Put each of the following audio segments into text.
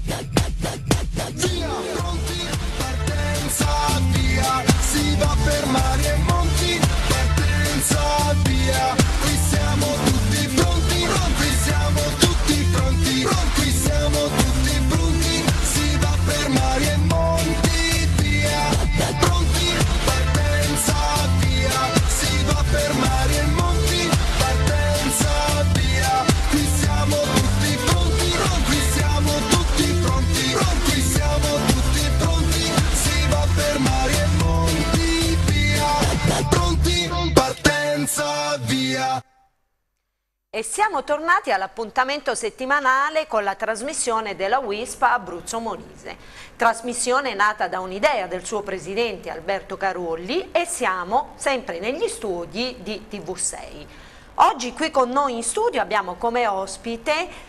Via, pronti, partenza, via, si va per mari e monti, partenza, via, qui siamo tutti pronti, qui siamo tutti pronti, qui siamo tutti pronti, si va per mari e monti, via, pronti, partenza, via, si va per mari e monti, partenza, via, qui siamo tutti pronti, qui siamo tutti pronti, qui siamo tutti pronti, si va per mari e monti, via, pronti, partenza, via. E siamo tornati all'appuntamento settimanale con la trasmissione della WISP Abruzzo Molise, trasmissione nata da un'idea del suo presidente Alberto Carolli, e siamo sempre negli studi di TV6. Oggi qui con noi in studio abbiamo come ospite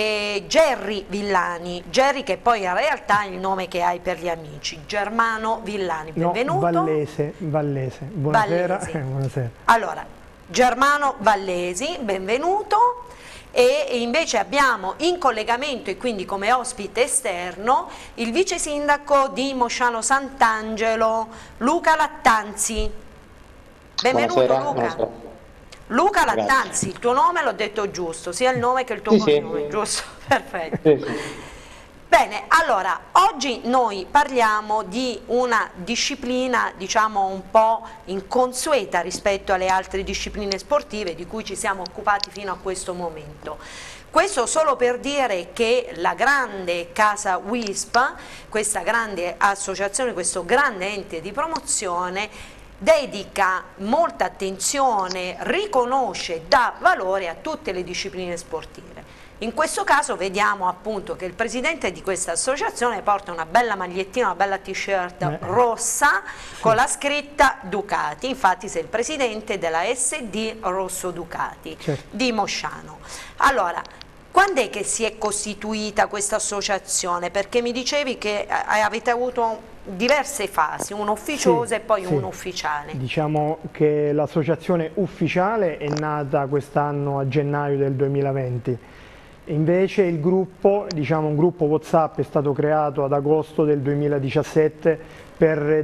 Gerry Villani, Gerry che poi in realtà è il nome che hai per gli amici, Germano Villani, benvenuto. No, Vallese, buonasera. Vallesi. Buonasera. Allora, Germano Vallesi, benvenuto. E invece abbiamo in collegamento e quindi come ospite esterno il vice sindaco di Mosciano Sant'Angelo, Luca Lattanzi. Benvenuto. Buonasera, Luca. buonasera. Luca Grazie. Lattanzi, il tuo nome l'ho detto giusto, sia il nome che il tuo Sì, cognome, sì. giusto? Perfetto. Sì. Bene, allora, oggi noi parliamo di una disciplina, diciamo, un po' inconsueta rispetto alle altre discipline sportive di cui ci siamo occupati fino a questo momento. Questo solo per dire che la grande casa WISP, questa grande associazione, questo grande ente di promozione, dedica molta attenzione, riconosce, dà valore a tutte le discipline sportive. In questo caso vediamo appunto che il presidente di questa associazione porta una bella magliettina, una bella t-shirt rossa con la scritta Ducati, infatti sei il presidente della SD Rosso Ducati di Mosciano. Allora, quando è che si è costituita questa associazione? Perché mi dicevi che avete avuto diverse fasi, una ufficiosa e poi una ufficiale. Diciamo che l'associazione ufficiale è nata quest'anno a gennaio del 2020. Invece il gruppo, diciamo un gruppo WhatsApp, è stato creato ad agosto del 2017 per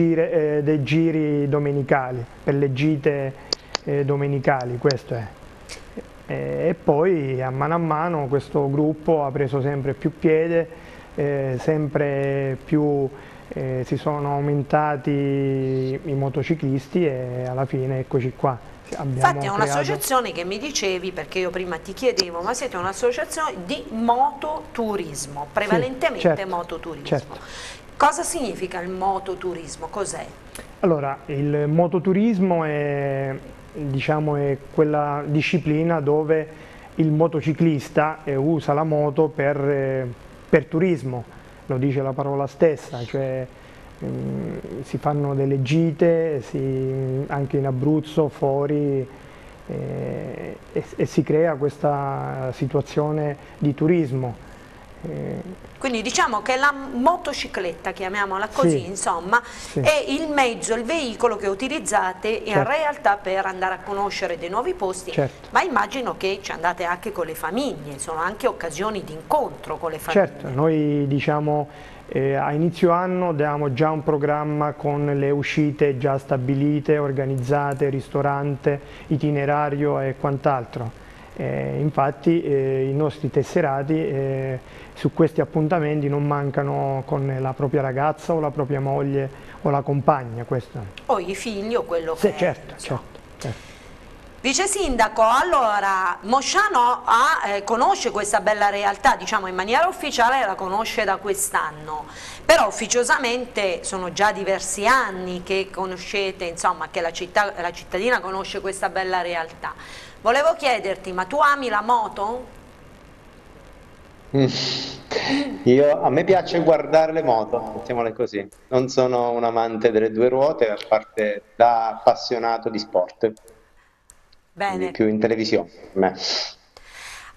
dei giri domenicali, per le gite domenicali, questo è. E poi a mano questo gruppo ha preso sempre più piede, sempre più si sono aumentati i motociclisti e alla fine eccoci qua. Infatti è un'associazione che mi dicevi, perché io prima ti chiedevo, ma siete un'associazione di mototurismo, prevalentemente certo, mototurismo. certo. Cosa significa il mototurismo? Cos'è? Allora, il mototurismo è, diciamo, è quella disciplina dove il motociclista usa la moto per turismo, lo dice la parola stessa, cioè si fanno delle gite anche in Abruzzo, fuori, e si crea questa situazione di turismo. Quindi diciamo che la motocicletta, chiamiamola così, insomma, è il mezzo, il veicolo che utilizzate in realtà per andare a conoscere dei nuovi posti, ma immagino che ci andate anche con le famiglie, sono anche occasioni di incontro con le famiglie. Certo, noi diciamo a inizio anno diamo già un programma con le uscite già stabilite, organizzate, ristorante, itinerario e quant'altro. Infatti i nostri tesserati su questi appuntamenti non mancano con la propria ragazza o la propria moglie o la compagna. Questo. O i figli o quello che è. Certo. Vice Sindaco, allora Mosciano conosce questa bella realtà, diciamo in maniera ufficiale la conosce da quest'anno, però ufficiosamente sono già diversi anni che conoscete, insomma, che la cittadina conosce questa bella realtà. Volevo chiederti, ma tu ami la moto? A me piace guardare le moto, mettiamole così. Non sono un amante delle due ruote, a parte da appassionato di sport. Bene. Più in televisione.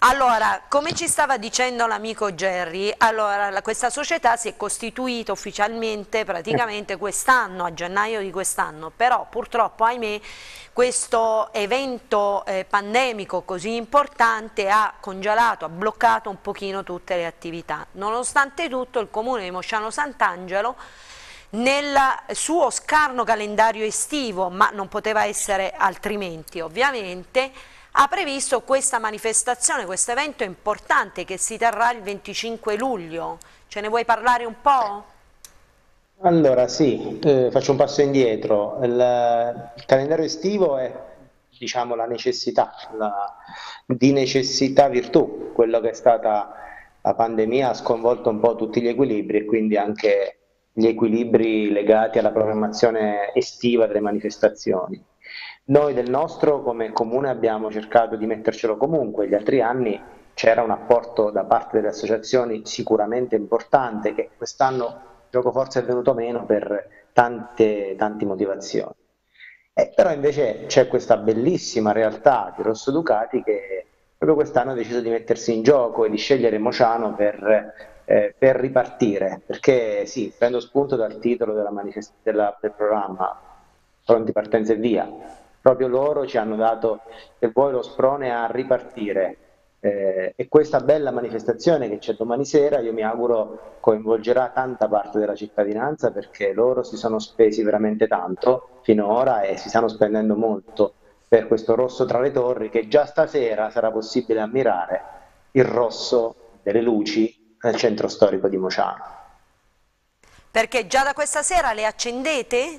Allora, come ci stava dicendo l'amico Gerry, allora, questa società si è costituita ufficialmente praticamente quest'anno, a gennaio di quest'anno, però purtroppo, ahimè, questo evento pandemico così importante ha congelato, ha bloccato un pochino tutte le attività. Nonostante tutto, il comune di Mosciano Sant'Angelo, nel suo scarno calendario estivo, ma non poteva essere altrimenti ovviamente, ha previsto questa manifestazione, questo evento importante che si terrà il 25 luglio. Ce ne vuoi parlare un po'? Allora, sì, faccio un passo indietro. Il calendario estivo è, diciamo, la necessità, di necessità virtù. Quello che è stata la pandemia ha sconvolto un po' tutti gli equilibri e quindi anche gli equilibri legati alla programmazione estiva delle manifestazioni. Noi del nostro come comune abbiamo cercato di mettercelo comunque, gli altri anni c'era un apporto da parte delle associazioni sicuramente importante che quest'anno gioco forse è venuto meno per tante motivazioni. Però invece c'è questa bellissima realtà di Rosso Ducati che proprio quest'anno ha deciso di mettersi in gioco e di scegliere Mociano per ripartire, perché sì, prendo spunto dal titolo del programma Pronti Partenza e Via. Proprio loro ci hanno dato, se vuoi, lo sprone a ripartire e questa bella manifestazione che c'è domani sera io mi auguro coinvolgerà tanta parte della cittadinanza perché loro si sono spesi veramente tanto finora e si stanno spendendo molto per questo rosso tra le torri che già stasera sarà possibile ammirare il rosso delle luci nel centro storico di Mociano. Perché già da questa sera le accendete?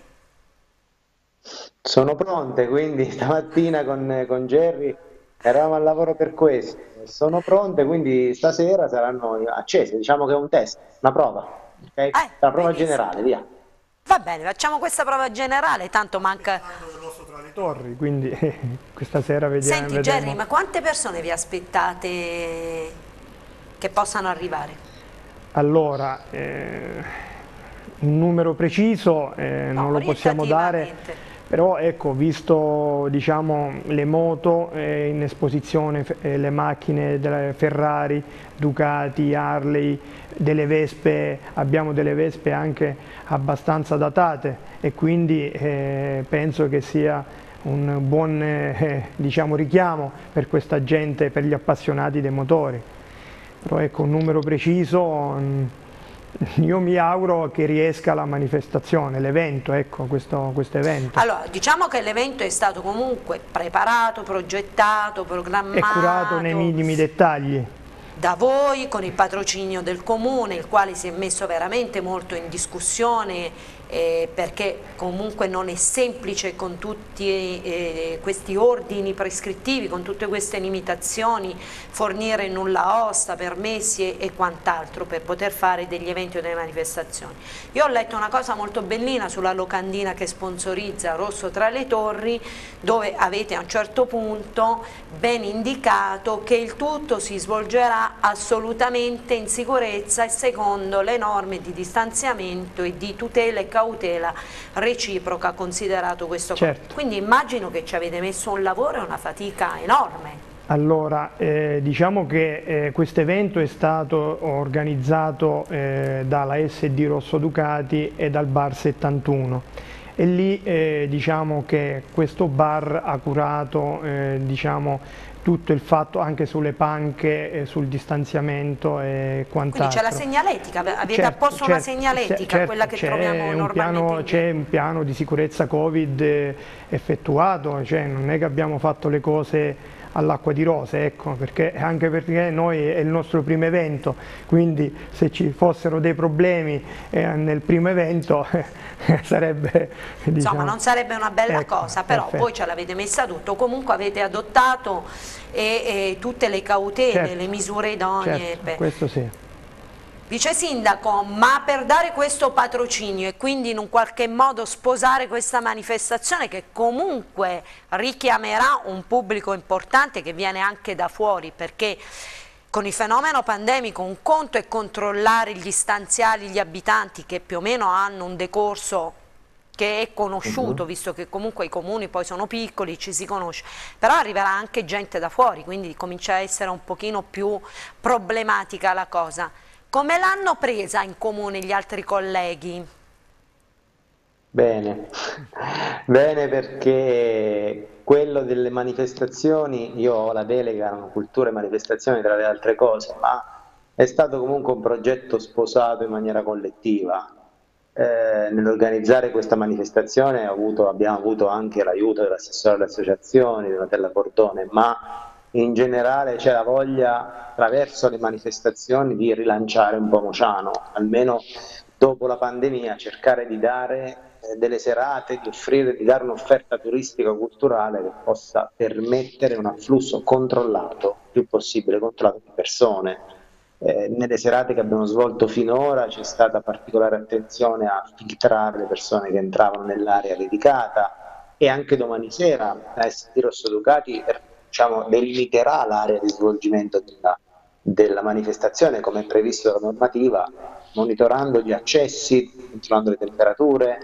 Sono pronte, quindi stamattina con Gerry eravamo al lavoro per questo. Sono pronte, quindi stasera saranno accese. Diciamo che è un test, una prova, okay? La prova generale, via. Va bene, facciamo questa prova generale, tanto manca... Il rosso tra le torri, quindi questa sera vediamo. Senti Gerry, ma quante persone vi aspettate che possano arrivare? Allora, un numero preciso non lo possiamo dare. Però ecco, visto diciamo, le moto in esposizione, le macchine delle Ferrari, Ducati, Harley, delle Vespe, abbiamo delle Vespe anche abbastanza datate e quindi penso che sia un buon diciamo, richiamo per questa gente, per gli appassionati dei motori. Però ecco, un numero preciso... Io mi auguro che riesca la manifestazione, l'evento, ecco, questo evento. Allora, diciamo che l'evento è stato comunque preparato, progettato, programmato. E curato nei minimi dettagli. Da voi, con il patrocinio del comune, il quale si è messo veramente molto in discussione perché comunque non è semplice con tutti questi ordini prescrittivi, con tutte queste limitazioni, fornire nulla osta, permessi e quant'altro per poter fare degli eventi o delle manifestazioni. Io ho letto una cosa molto bellina sulla locandina che sponsorizza Rosso tra le Torri, dove avete a un certo punto ben indicato che il tutto si svolgerà assolutamente in sicurezza e secondo le norme di distanziamento e di tutela e cautela reciproca, considerato questo. Certo. Quindi immagino che ci avete messo un lavoro e una fatica enorme. Allora, diciamo che questo evento è stato organizzato dalla SD Rosso Ducati e dal Bar 71 e lì diciamo che questo bar ha curato diciamo, tutto il fatto anche sulle panche, sul distanziamento e quant'altro. Quindi c'è la segnaletica, avete apposto una segnaletica, quella che troviamo normalmente. C'è un piano di sicurezza Covid effettuato, cioè non è che abbiamo fatto le cose all'acqua di rose, ecco, anche perché noi è il nostro primo evento, quindi se ci fossero dei problemi nel primo evento sarebbe... Diciamo, insomma non sarebbe una bella ecco, cosa, però perfetto. voi ce l'avete messa tutto, comunque avete adottato tutte le cautele, certo, le misure idonee. certo, questo sì. Vice Sindaco, ma per dare questo patrocinio e quindi in un qualche modo sposare questa manifestazione che comunque richiamerà un pubblico importante che viene anche da fuori, perché con il fenomeno pandemico un conto è controllare gli stanziali, gli abitanti che più o meno hanno un decorso perché è conosciuto, visto che comunque i comuni poi sono piccoli, ci si conosce, però arriverà anche gente da fuori, quindi comincia a essere un pochino più problematica la cosa. Come l'hanno presa in comune gli altri colleghi? Bene, bene perché quello delle manifestazioni, io ho la delega a cultura e manifestazioni tra le altre cose, ma è stato comunque un progetto sposato in maniera collettiva. Nell'organizzare questa manifestazione abbiamo avuto anche l'aiuto dell'assessore alle associazioni, di Donatella Cordone, ma in generale c'è la voglia attraverso le manifestazioni di rilanciare un po' Mociano, almeno dopo la pandemia, cercare di dare delle serate, di offrire, di dare un'offerta turistica culturale che possa permettere un afflusso controllato, il più possibile controllato di persone. Nelle serate che abbiamo svolto finora c'è stata particolare attenzione a filtrare le persone che entravano nell'area dedicata e anche domani sera la SD Rosso Ducati diciamo, delimiterà l'area di svolgimento della manifestazione come è previsto dalla normativa, monitorando gli accessi, controllando le temperature,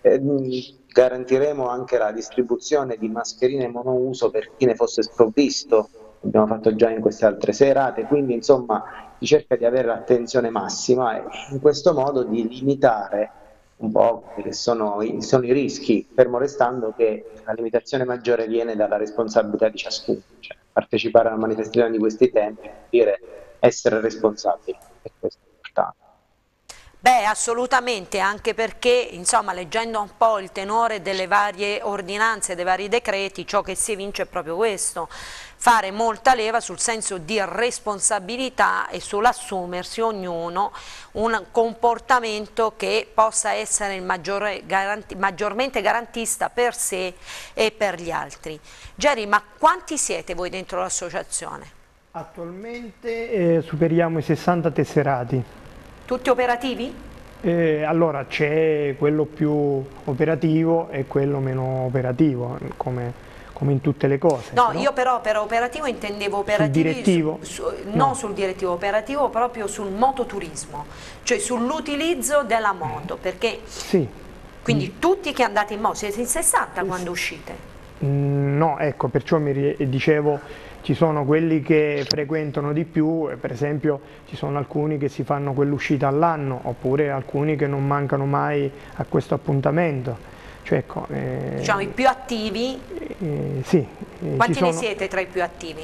garantiremo anche la distribuzione di mascherine monouso per chi ne fosse sprovvisto, abbiamo fatto già in queste altre serate, quindi insomma si cerca di avere l'attenzione massima e in questo modo di limitare un po' quelli che sono i rischi, fermo restando che la limitazione maggiore viene dalla responsabilità di ciascuno, cioè partecipare a una manifestazione di questi tempi vuol dire essere responsabili, e questo è importante. Beh, assolutamente, anche perché, insomma, leggendo un po' il tenore delle varie ordinanze, dei vari decreti, ciò che si evince è proprio questo, fare molta leva sul senso di responsabilità e sull'assumersi ognuno un comportamento che possa essere il maggiormente garantista per sé e per gli altri. Geri, ma quanti siete voi dentro l'associazione? Attualmente superiamo i 60 tesserati. Tutti operativi? Allora c'è quello più operativo e quello meno operativo, come in tutte le cose. No, io però per operativo intendevo operativi sul direttivo? Non sul direttivo, operativo proprio sul mototurismo, cioè sull'utilizzo della moto, perché sì. Quindi tutti che andate in moto, siete in 60 quando uscite? No, ecco, perciò dicevo, ci sono quelli che frequentano di più, per esempio ci sono alcuni che si fanno quell'uscita all'anno, oppure alcuni che non mancano mai a questo appuntamento. Cioè, ecco, diciamo i più attivi? Sì. Quanti ne siete tra i più attivi?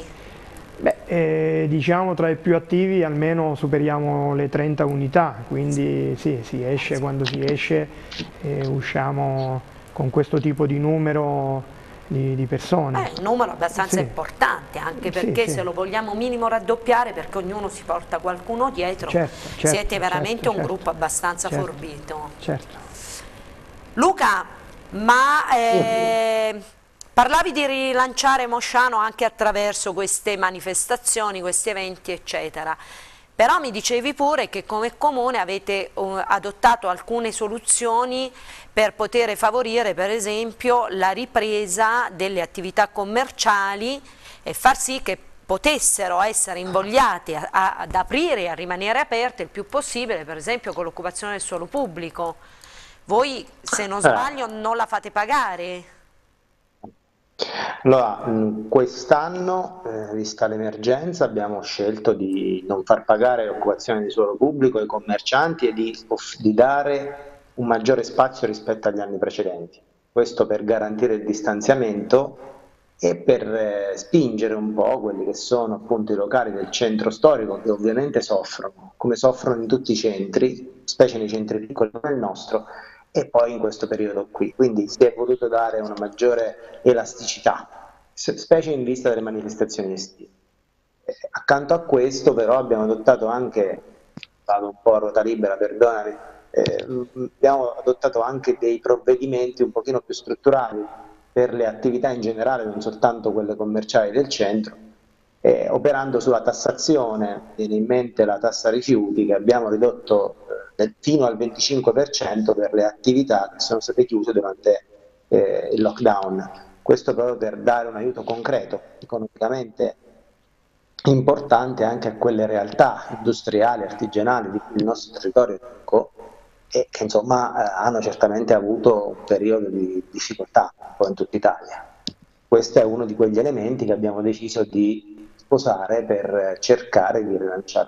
Beh, diciamo tra i più attivi almeno superiamo le 30 unità, quindi sì, si esce quando si esce, usciamo con questo tipo di numero di persone. Un numero abbastanza importante, anche perché se lo vogliamo minimo raddoppiare, perché ognuno si porta qualcuno dietro, siete veramente un gruppo abbastanza forbito. Certo. Luca, ma parlavi di rilanciare Mosciano anche attraverso queste manifestazioni, questi eventi eccetera, però mi dicevi pure che come comune avete adottato alcune soluzioni per poter favorire per esempio la ripresa delle attività commerciali e far sì che potessero essere invogliati ad aprire e a rimanere aperte il più possibile, per esempio con l'occupazione del suolo pubblico. Voi, se non sbaglio, non la fate pagare? Allora, quest'anno, vista l'emergenza, abbiamo scelto di non far pagare l'occupazione di suolo pubblico ai commercianti e di dare un maggiore spazio rispetto agli anni precedenti. Questo per garantire il distanziamento e per spingere un po' quelli che sono appunto i locali del centro storico, che ovviamente soffrono, come soffrono in tutti i centri, specie nei centri piccoli come il nostro, e poi in questo periodo qui. Quindi si è voluto dare una maggiore elasticità, specie in vista delle manifestazioni estive. Accanto a questo però abbiamo adottato anche, vado un po' a ruota libera, perdonami, abbiamo adottato anche dei provvedimenti un pochino più strutturali per le attività in generale, non soltanto quelle commerciali del centro, operando sulla tassazione. Viene in mente la tassa rifiuti che abbiamo ridotto fino al 25% per le attività che sono state chiuse durante il lockdown. Questo proprio per dare un aiuto concreto, economicamente importante anche a quelle realtà industriali, artigianali di cui il nostro territorio è ricco e che insomma hanno certamente avuto un periodo di difficoltà un po' in tutta Italia. Questo è uno di quegli elementi che abbiamo deciso di sposare per cercare di rilanciare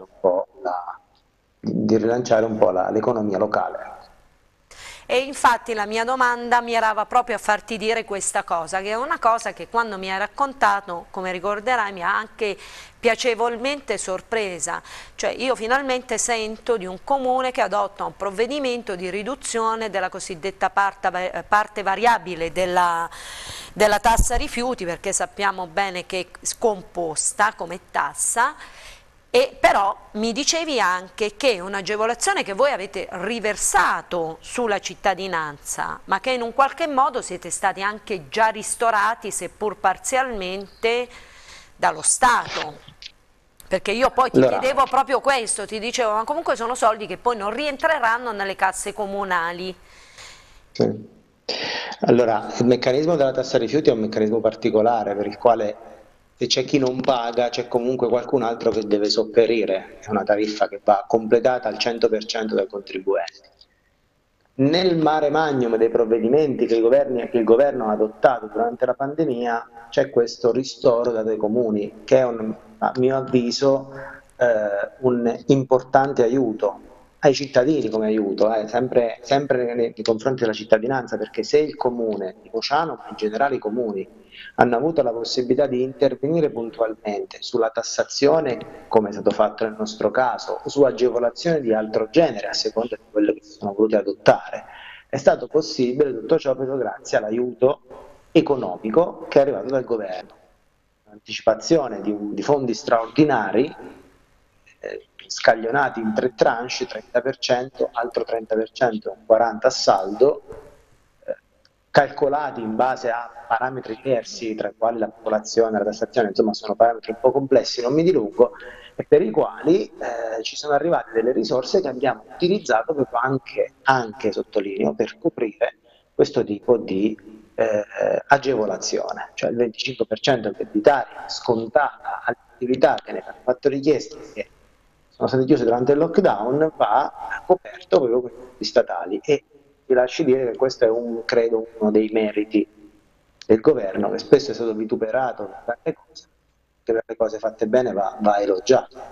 un po' l'economia locale. E infatti la mia domanda mirava proprio a farti dire questa cosa, che è una cosa che quando mi hai raccontato, come ricorderai, mi ha anche piacevolmente sorpresa. Cioè io finalmente sento di un comune che adotta un provvedimento di riduzione della cosiddetta parte variabile della tassa rifiuti, perché sappiamo bene che è scomposta come tassa. E però mi dicevi anche che è un'agevolazione che voi avete riversato sulla cittadinanza, ma che in un qualche modo siete stati anche già ristorati, seppur parzialmente, dallo Stato. Perché io poi ti chiedevo proprio questo, ti dicevo, ma comunque sono soldi che poi non rientreranno nelle casse comunali. Sì. Allora, il meccanismo della tassa rifiuti è un meccanismo particolare per il quale se c'è chi non paga, c'è comunque qualcun altro che deve sopperire, è una tariffa che va completata al 100% dai contribuenti. Nel mare magnum dei provvedimenti che il governo ha adottato durante la pandemia c'è questo ristoro dato ai comuni, che è a mio avviso un importante aiuto ai cittadini, come aiuto, sempre nei confronti della cittadinanza, perché se il comune di Pociano, ma in generale i comuni, hanno avuto la possibilità di intervenire puntualmente sulla tassazione, come è stato fatto nel nostro caso, o su agevolazioni di altro genere, a seconda di quello che si sono voluti adottare. È stato possibile tutto ciò proprio grazie all'aiuto economico che è arrivato dal governo. L'anticipazione di fondi straordinari scaglionati in 3 tranche, 30%, altro 30%, 40% a saldo, calcolati in base a parametri diversi, tra i quali la popolazione, la tassazione, insomma sono parametri un po' complessi, non mi dilungo, e per i quali ci sono arrivate delle risorse che abbiamo utilizzato proprio anche sottolineo, per coprire questo tipo di agevolazione, cioè il 25% debitaria scontata alle attività che ne hanno fatto richiesta, che sono state chiuse durante il lockdown, va coperto proprio con i fondi statali. E ti lasci dire che questo è credo uno dei meriti del governo, che spesso è stato vituperato da tante cose, che per le cose fatte bene va elogiato.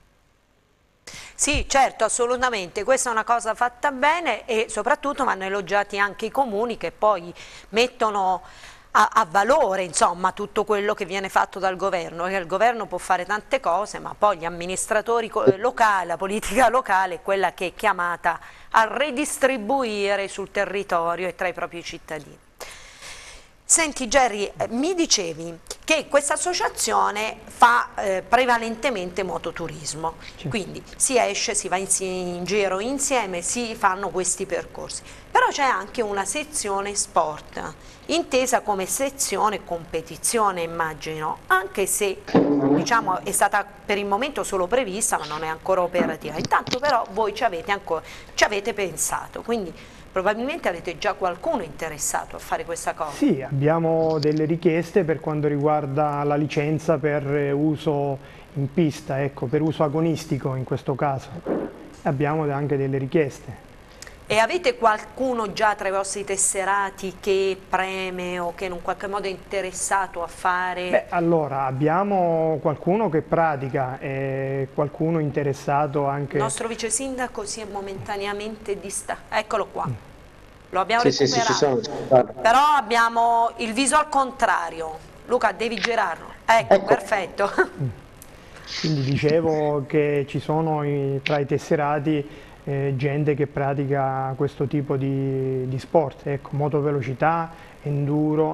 Sì, certo, assolutamente, questa è una cosa fatta bene e soprattutto vanno elogiati anche i comuni che poi mettono a valore insomma tutto quello che viene fatto dal governo, perché il governo può fare tante cose, ma poi gli amministratori locali, la politica locale è quella che è chiamata a redistribuire sul territorio e tra i propri cittadini. Senti Gerry, mi dicevi che questa associazione fa prevalentemente mototurismo, quindi si esce, si va in giro insieme, si fanno questi percorsi, però c'è anche una sezione sport, intesa come sezione competizione immagino, anche se diciamo è stata per il momento solo prevista ma non è ancora operativa, intanto però voi ci avete pensato, quindi probabilmente avete già qualcuno interessato a fare questa cosa. Sì, abbiamo delle richieste per quanto riguarda la licenza per uso in pista, ecco, per uso agonistico in questo caso. Abbiamo anche delle richieste. E avete qualcuno già tra i vostri tesserati che preme o che in un qualche modo è interessato a fare? Beh, allora, abbiamo qualcuno che pratica e qualcuno interessato anche... Il nostro vice sindaco si è momentaneamente distaccato, eccolo qua, lo abbiamo recuperato, sì, però abbiamo il viso al contrario. Luca, devi girarlo, ecco. Perfetto. Quindi dicevo che ci sono tra i tesserati gente che pratica questo tipo di sport, ecco, motovelocità, enduro.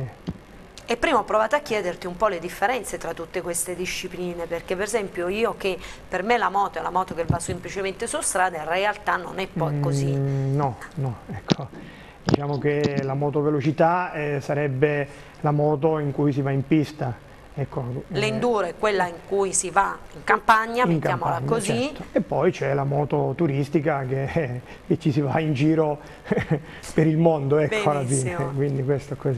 E prima ho provato a chiederti un po' le differenze tra tutte queste discipline, perché per esempio io che per me la moto è la moto che va semplicemente su strada, in realtà non è poi così. No, ecco, diciamo che la motovelocità sarebbe la moto in cui si va in pista. Ecco, l'enduro è quella in cui si va in campagna, mettiamola così. Certo. E poi c'è la moto turistica che ci si va in giro per il mondo, ecco, alla fine. Quindi questo è così.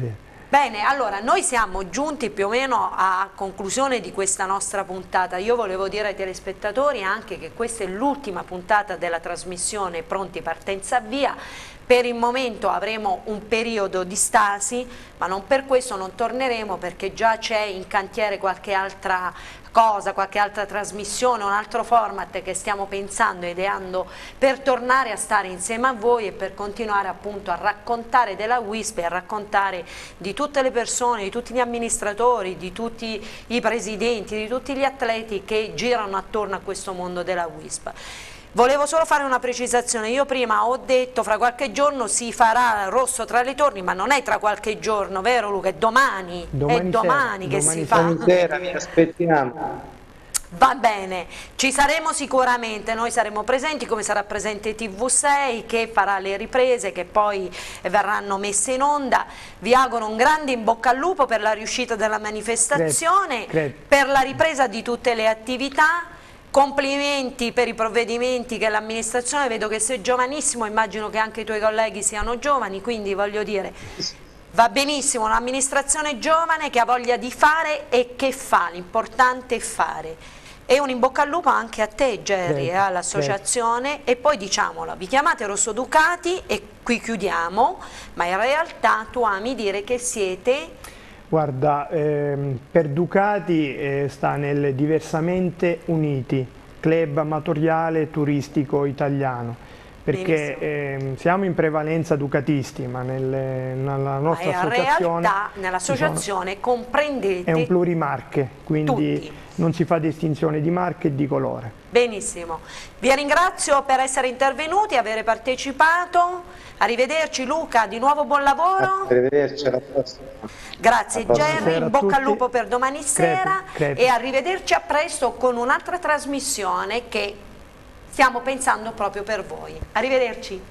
Bene, allora noi siamo giunti più o meno a conclusione di questa nostra puntata. Io volevo dire ai telespettatori anche che questa è l'ultima puntata della trasmissione Pronti Partenza Via. Per il momento avremo un periodo di stasi, ma non per questo non torneremo, perché già c'è in cantiere qualche altra cosa, qualche altra trasmissione, un altro format che stiamo pensando, ideando per tornare a stare insieme a voi e per continuare appunto a raccontare della WISP e a raccontare di tutte le persone, di tutti gli amministratori, di tutti i presidenti, di tutti gli atleti che girano attorno a questo mondo della WISP. Volevo solo fare una precisazione, io prima ho detto fra qualche giorno si farà Rosso tra le torri, ma non è tra qualche giorno, vero Luca? È domani, è domani che si fa. Domani sera vi aspettiamo. Va bene, ci saremo sicuramente, noi saremo presenti, come sarà presente TV6 che farà le riprese che poi verranno messe in onda. Vi auguro un grande in bocca al lupo per la riuscita della manifestazione, per la ripresa di tutte le attività. Complimenti per i provvedimenti che l'amministrazione, vedo che sei giovanissimo, immagino che anche i tuoi colleghi siano giovani, quindi voglio dire, va benissimo, un'amministrazione giovane che ha voglia di fare e che fa, l'importante è fare. E un in bocca al lupo anche a te Gerry, all'associazione, e poi diciamolo, vi chiamate Rosso Ducati e qui chiudiamo, ma in realtà tu ami dire che siete... Guarda, per Ducati sta nel Diversamente Uniti, club amatoriale turistico italiano, perché siamo in prevalenza ducatisti, ma nella nostra associazione... In realtà nell'associazione comprendete... È un plurimarche, quindi tutti. Non si fa distinzione di marche e di colore. Benissimo, vi ringrazio per essere intervenuti, aver partecipato, arrivederci Luca, di nuovo buon lavoro. Arrivederci, alla prossima. Grazie Gerry, in bocca al lupo per domani sera crepi. E arrivederci a presto con un'altra trasmissione che stiamo pensando proprio per voi. Arrivederci.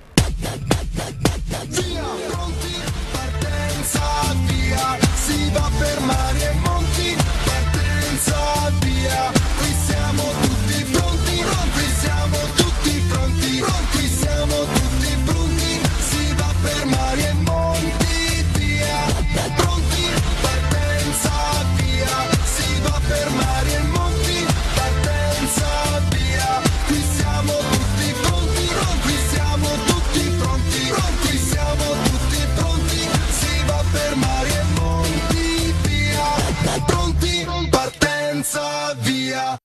Via, pronti, partenza, via, si va per mari e monti, partenza, via, qui siamo tutti pronti, qui siamo tutti pronti, qui siamo tutti pronti, si va per mari e monti, via, pronti, partenza, via, si va per mari e monti, partenza, via, qui siamo tutti pronti, qui siamo tutti pronti, qui siamo tutti pronti, si va per mari e monti, via, pronti, partenza, via.